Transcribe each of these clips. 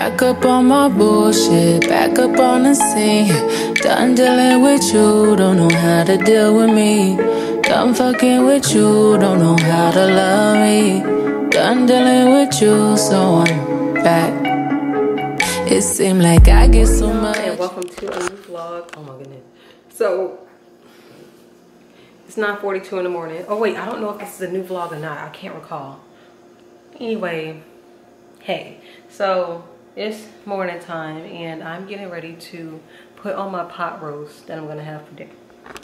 Back up on my bullshit, back up on the scene. Done dealing with you, don't know how to deal with me. Done fucking with you, don't know how to love me. Done dealing with you, so I'm back. It seemed like I get so much. And welcome to a new vlog. Oh my goodness. So it's 9:42 in the morning. Oh wait, I don't know if this is a new vlog or not. I can't recall. Anyway, hey, so it's morning time and I'm getting ready to put on my pot roast that I'm gonna have for dinner.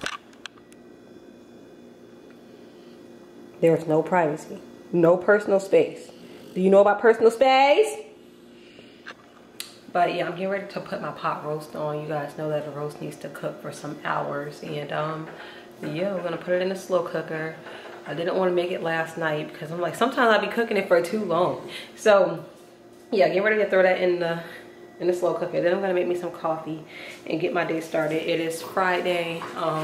There's no privacy, no personal space. Do you know about personal space? But yeah, I'm getting ready to put my pot roast on. You guys know that the roast needs to cook for some hours. And yeah, we're gonna put it in a slow cooker. I didn't want to make it last night because I'm like, sometimes I'll be cooking it for too long. So yeah, get ready to throw that in the slow cooker. Then I'm gonna make me some coffee and get my day started. It is Friday.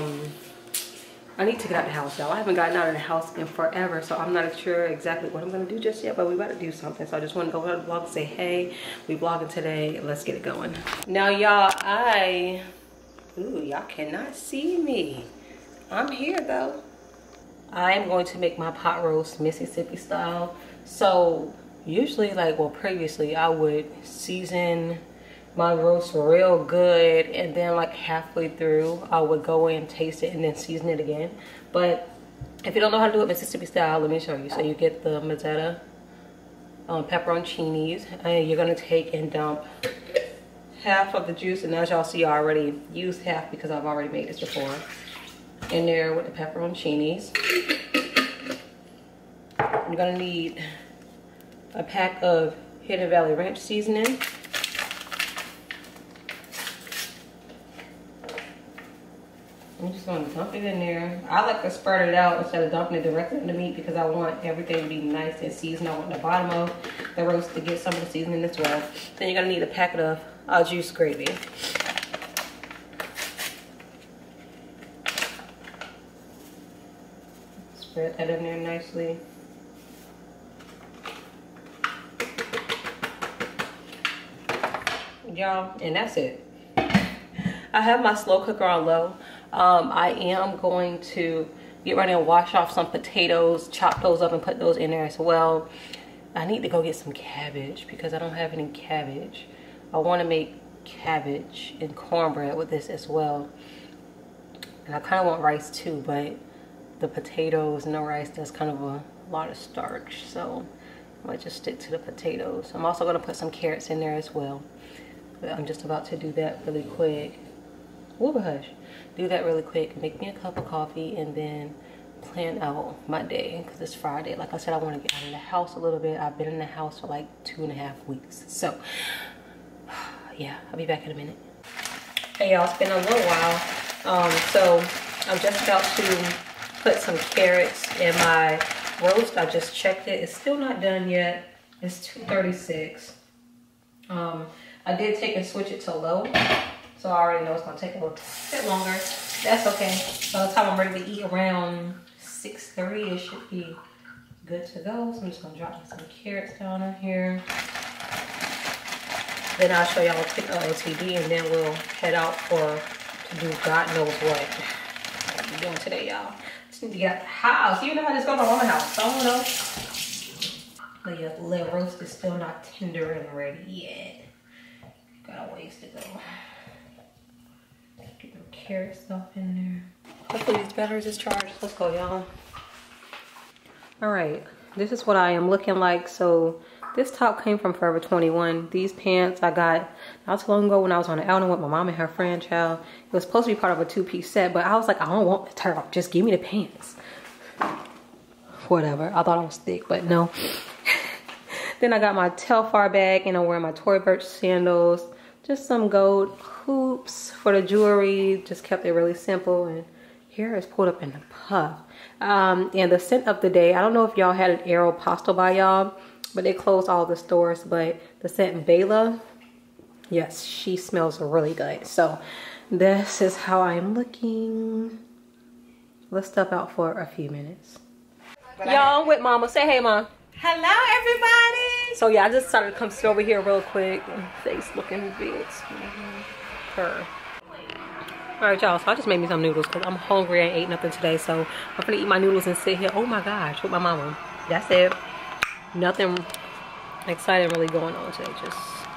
I need to get out the house, y'all. I haven't gotten out of the house in forever, so I'm not sure exactly what I'm gonna do just yet, but we about to do something. So I just want to go to the vlog and say, hey, we vlogging today. Let's get it going. Now, y'all, y'all cannot see me. I'm here though. I am going to make my pot roast Mississippi style. So usually, previously, I would season my roast real good, and then like halfway through I would go in, taste it, and then season it again. But if you don't know how to do it Mississippi style, let me show you. So you get the mozzarella pepperoncinis, and you're gonna take and dump half of the juice, and as y'all see, I already used half because I've already made this before, in there with the pepperoncinis. You're gonna need a pack of Hidden Valley Ranch seasoning. I'm just going to dump it in there. I like to spread it out instead of dumping it directly in the meat because I want everything to be nice and seasoned. I want the bottom of the roast to get some of the seasoning as well. Then you're going to need a packet of juice gravy. Spread that in there nicely. Y'all, and that's it. I have my slow cooker on low. I am going to get ready and wash off some potatoes, chop those up and put those in there as well. I need to go get some cabbage because I don't have any cabbage. I want to make cabbage and cornbread with this as well. And I kind of want rice too, but the potatoes and the rice, that's kind of a lot of starch. So I might just stick to the potatoes. I'm also going to put some carrots in there as well. But I'm just about to do that really quick. Whoop, hush. Do that really quick, make me a cup of coffee, and then plan out my day because it's Friday. Like I said, I want to get out of the house a little bit. I've been in the house for like 2.5 weeks. So yeah, I'll be back in a minute. Hey y'all, it's been a little while. So I'm just about to put some carrots in my roast. I just checked it. It's still not done yet. It's 2:36. I did take and switch it to low. So I already know it's gonna take a little bit longer. That's okay. By the time I'm ready to eat around 6:30, it should be good to go. So I'm just gonna drop some carrots down in here. Then I'll show y'all a quick OOTD, and then we'll head out to do God knows what I'm doing today, y'all. Just need to get out the house. You know how this goes on my house. So I don't know. But yeah, the little roast is still not tender and ready yet. Got a ways to go. Get the carrot stuff in there. Hopefully these batteries is charged. Let's go, y'all. All right, this is what I am looking like. So this top came from Forever 21. These pants I got not too long ago when I was on the outing with my mom and her friend, child. It was supposed to be part of a 2-piece set, but I was like, I don't want the top. Just give me the pants. Whatever. I thought I was thick, but no. Then I got my Telfar bag, and I'm wearing my Tory Burch sandals. Just some gold hoops for the jewelry. Just kept it really simple, and hair is pulled up in the puff. And the scent of the day, I don't know if y'all had an Aeropostale by y'all, but they closed all the stores. But the scent Bela, yes, she smells really good. So this is how I'm looking. Let's step out for a few minutes. Y'all with mama. Say hey, mom. Hello, everybody. So yeah, I just decided to come sit over here real quick. Face looking big. Her. Alright y'all, so I just made me some noodles because I'm hungry. I ain't ate nothing today, so I'm gonna eat my noodles and sit here. Oh my gosh, with my mama. That's it. Nothing exciting really going on today. Just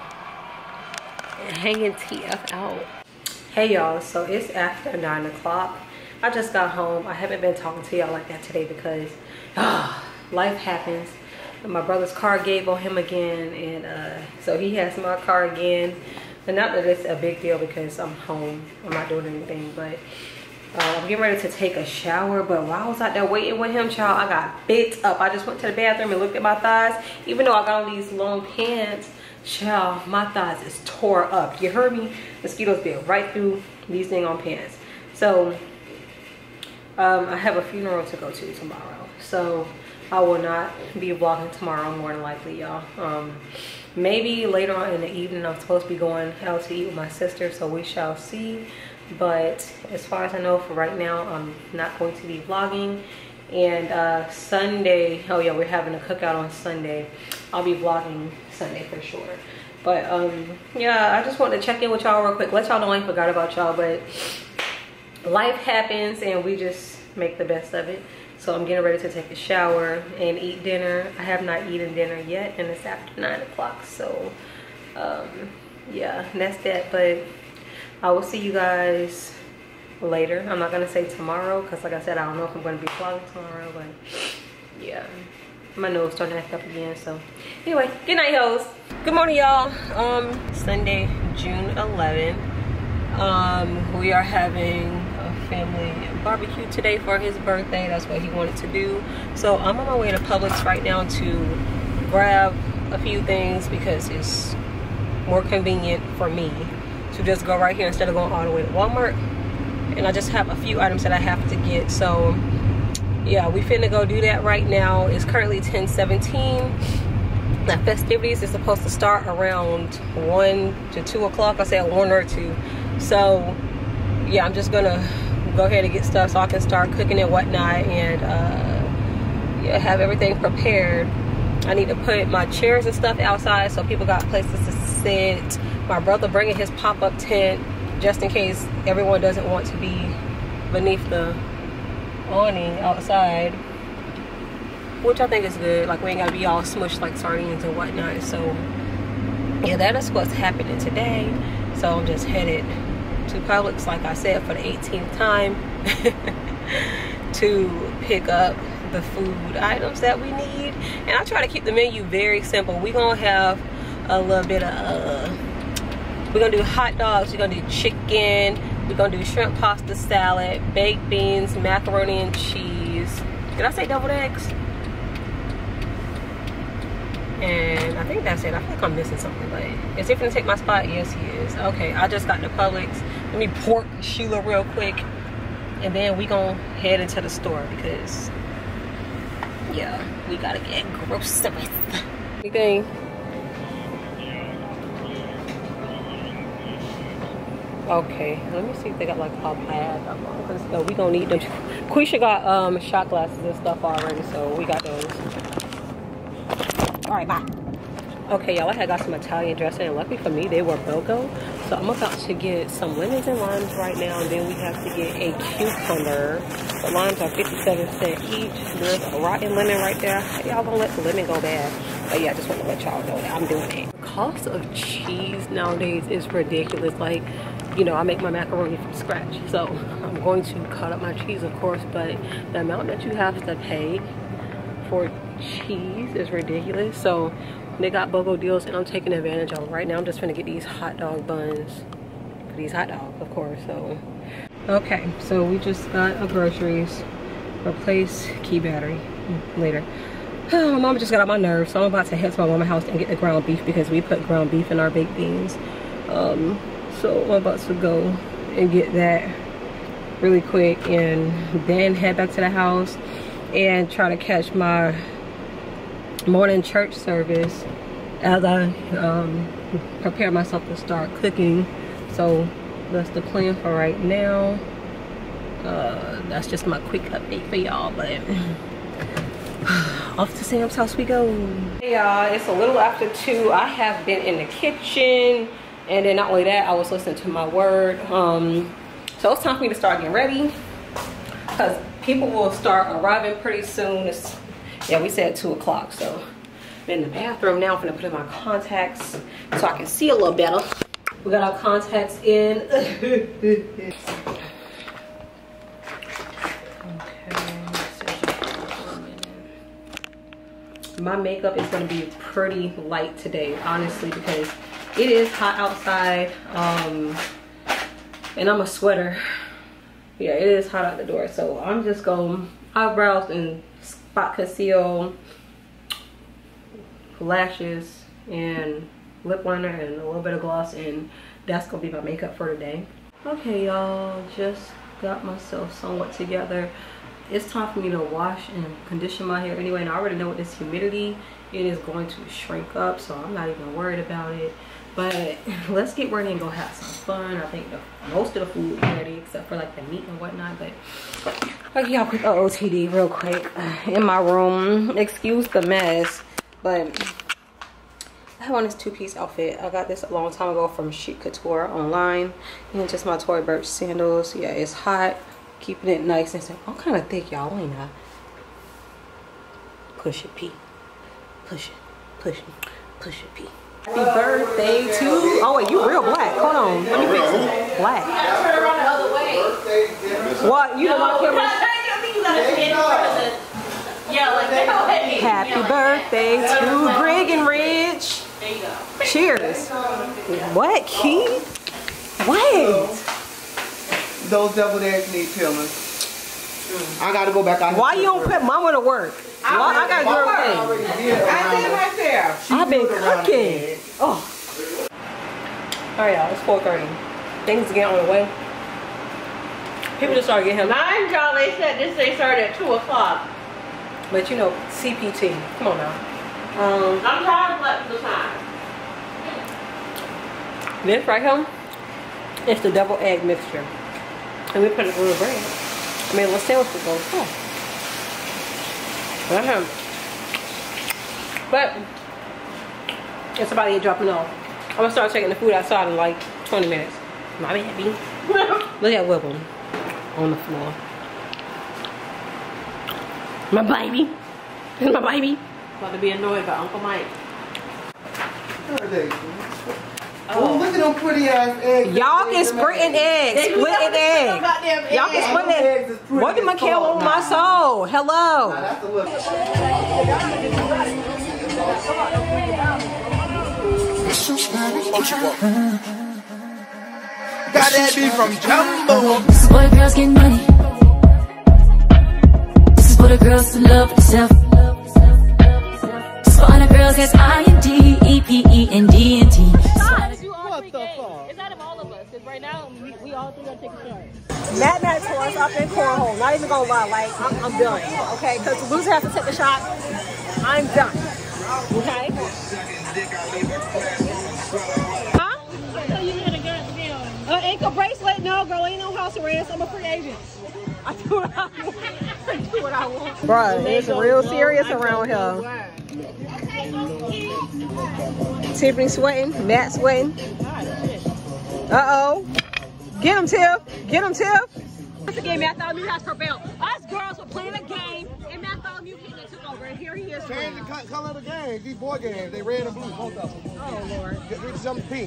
hanging TF out. Hey y'all, so it's after 9 o'clock. I just got home. I haven't been talking to y'all like that today because life happens. My brother's car gave on him again, and so he has my car again. And not that it's a big deal because I'm home, I'm not doing anything, but I'm getting ready to take a shower. But while I was out there waiting with him, child, I got bit up. I just went to the bathroom and looked at my thighs. Even though I got on these long pants, child, my thighs is tore up. You heard me? Mosquitoes bit right through these dang on pants. So I have a funeral to go to tomorrow, so I will not be vlogging tomorrow, more than likely, y'all. Maybe later on in the evening. I'm supposed to be going out to eat with my sister, so we shall see. But as far as I know, for right now, I'm not going to be vlogging. And Sunday, oh yeah, we're having a cookout on Sunday. I'll be vlogging Sunday for sure. But yeah, I just wanted to check in with y'all real quick, let y'all know I ain't forgot about y'all, but life happens and we just make the best of it. So I'm getting ready to take a shower and eat dinner. I have not eaten dinner yet, and it's after 9 o'clock. So yeah, that's that. But I will see you guys later. I'm not gonna say tomorrow because, like I said, I don't know if I'm gonna be vlogging tomorrow. But yeah, my nose starting to act up again. So anyway, good night, hoes. Good morning, y'all. Sunday, June 11th. We are having a family barbecue today for his birthday. That's what he wanted to do. So I'm on my way to Publix right now to grab a few things because it's more convenient for me to just go right here instead of going all the way to Walmart. And I just have a few items that I have to get. So yeah, we finna go do that right now. It's currently 10:17. The festivities is supposed to start around 1 to 2 o'clock. I said 1 or 2. So yeah, I'm just gonna go ahead and get stuff so I can start cooking and whatnot, and yeah, have everything prepared. I need to put my chairs and stuff outside so people got places to sit. My brother bringing his pop-up tent just in case everyone doesn't want to be beneath the awning outside, which I think is good. Like, we ain't gotta be all smushed like sardines and whatnot. So yeah, that is what's happening today. So I'm just headed to Publix, like I said, for the 18th time to pick up the food items that we need. And I try to keep the menu very simple. We're gonna have a little bit of we're gonna do hot dogs, we're gonna do chicken, we're gonna do shrimp pasta salad, baked beans, macaroni and cheese. Did I say deviled eggs? And I think that's it. I feel like I'm missing something, but is he gonna take my spot? Yes, he is. Okay, I just got the Publix. Let me pork Sheila real quick, and then we gonna head into the store because yeah, we gotta get groceries. Anything? Okay, let me see if they got like a bag. Because we gonna need them. Quisha got shot glasses and stuff already, so we got those. All right, bye. Okay, y'all, I had got some Italian dressing, and luckily for me, they were BOGO. So I'm about to get some lemons and limes right now, and then we have to get a cucumber. The limes are 57 cents each. There's a rotten lemon right there. Y'all gonna let the lemon go bad. But yeah, I just want to let y'all know that I'm doing it. The cost of cheese nowadays is ridiculous. Like, you know, I make my macaroni from scratch. So I'm going to cut up my cheese, of course, but the amount that you have to pay for cheese is ridiculous. So they got BOGO deals and I'm taking advantage of them. Right now I'm just gonna get these hot dog buns for these hot dogs, of course. So okay, so we just got our groceries. Replace key battery later. My mama just got on my nerves, so I'm about to head to my mama's house and get the ground beef because we put ground beef in our baked beans. So I'm about to go and get that really quick and then head back to the house and try to catch my morning church service as I prepare myself to start cooking. So that's the plan for right now. That's just my quick update for y'all, but Off to Sam's house we go. Hey y'all, it's a little after 2. I have been in the kitchen, and then not only that, I was listening to my word. So it's time for me to start getting ready, because people will start arriving pretty soon. Yeah, we said 2 o'clock, so I'm in the bathroom now. I'm gonna put in my contacts so I can see a little better. We got our contacts in. My makeup is going to be pretty light today, honestly, because it is hot outside, and I'm a sweater. Yeah, it is hot out the door, so I'm just going eyebrows and spot conceal, lashes, and lip liner, and a little bit of gloss, and that's going to be my makeup for today. Okay, y'all, just got myself somewhat together. It's time for me to wash and condition my hair anyway, and I already know with this humidity it is going to shrink up, so I'm not even worried about it. But let's get ready and go have some fun. I think most of the food is ready except for like the meat and whatnot. But okay, y'all, quick OOTD real quick in my room. Excuse the mess, but I have on this 2-piece outfit. I got this a long time ago from Chic Couture online, and just my Tory Burch sandals. Yeah, it's hot. Keeping it nice and simple. I'm kind of thick, y'all, ain't I? Push it, P. Push it, push it, push it, P. Happy birthday to... Oh, wait, you real black. Hold on. Let me fix it. Black. Turn around the other way. What? You know my camera? Yeah, like that. Happy birthday to Greg and Rich. There you go. Cheers. What, Key? What? Those deviled eggs need peeling. I gotta go back out. Why you don't put mama to work? Why I gotta do everything? I did right there. I've been cooking. Oh. Alright, y'all, it's 4:30. Things get on the way. People just started getting him. Mind y'all, they said this day started at 2 o'clock. But you know, CPT. Come on now. I'm tired of letting the time. This right here, it's the double egg mixture. And we put it on the bread. I mean, let's sandwich it goes. Oh. But it's about to get dropping off. I'm gonna start taking the food outside in like 20 minutes. My baby. Look at Wibble on the floor. My baby. This is my baby. About to be annoyed by Uncle Mike. Oh, look at them pretty ass eggs. Y'all can splitting eggs. Splitting eggs. Y'all can split eggs. What did Mikhail want my soul? Hello. Nah, that's a little. Got that beat from Jumbo. This is what the girls get money. This is what the girls who love themselves. This is for all the girls that's IND, EPE, and DNT. What the fuck? It's out of all of us, because right now, we all three are taking shots. Matt tore us up in cornhole. Not even gonna lie, like I'm done. Okay, because the loser has to take a shot. I'm done. Okay. Huh? So you had a goddamn Ankle bracelet? No, girl, ain't no house arrest. I'm a free agent. I do what I want. I do what I want. Bruh, it's real serious around here. Tiffany sweating, Matt sweating. Uh-oh. Get him, Tiff. Get him, Tiff. Once again, Matt Bartholomew has prevailed. Us girls were playing a game, and Matt Bartholomew came and took over, and here he is. Change the color of the games. These boy games, they red and blue, both of them. Oh, Lord. Get some pink.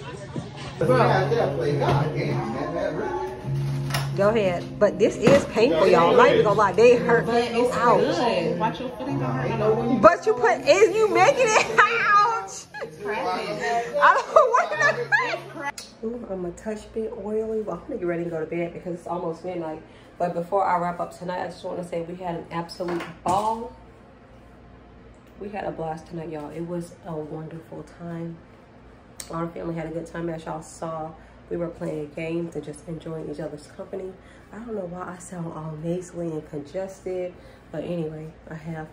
Go ahead. But this is painful, y'all. I'm not even gonna lie. They hurt me out. Watch your footing go hurt. But is you making it? Ouch! I don't want to. Ooh, I'm a touch bit oily. Well, I'm gonna get ready to go to bed because it's almost midnight. But before I wrap up tonight, I just want to say we had an absolute ball. We had a blast tonight, y'all. It was a wonderful time. Our family had a good time, as y'all saw. We were playing games and just enjoying each other's company. I don't know why I sound all nasally and congested, but anyway, I have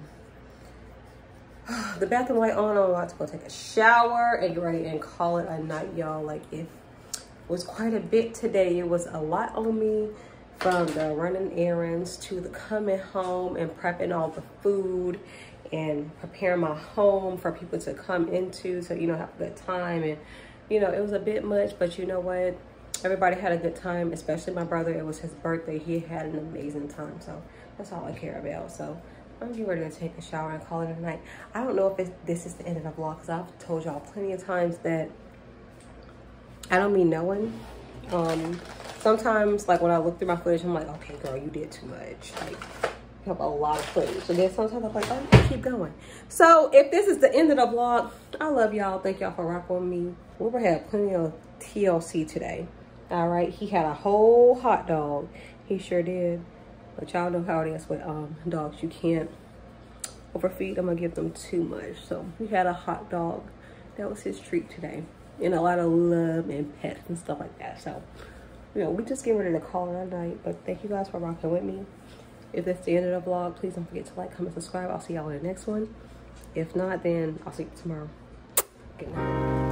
the bathroom light on. I'm about to go take a shower and get ready and call it a night, y'all. Like, it was quite a bit today. It was a lot on me, from the running errands to the coming home and prepping all the food and preparing my home for people to come into, to, you know, have a good time. And, you know, it was a bit much, but you know what? Everybody had a good time, especially my brother. It was his birthday. He had an amazing time. So that's all I care about. So I'm getting ready to take a shower and call it a night. I don't know if this is the end of the vlog, because I've told y'all plenty of times that I don't be knowing. Sometimes, like, when I look through my footage, I'm like, okay, girl, you did too much. Like, you have a lot of footage. So then sometimes I'm like, oh, keep going. So if this is the end of the vlog, I love y'all. Thank y'all for rocking with me. Wilbur had plenty of TLC today. All right, he had a whole hot dog. He sure did. But y'all know how it is with dogs. You can't overfeed them or give them too much. So he had a hot dog. That was his treat today. And a lot of love and pets and stuff like that. So, you know, we just getting ready to call it a night. But thank you guys for rocking with me. If that's the end of the vlog, please don't forget to like, comment, subscribe. I'll see y'all in the next one. If not, then I'll see you tomorrow. Good night.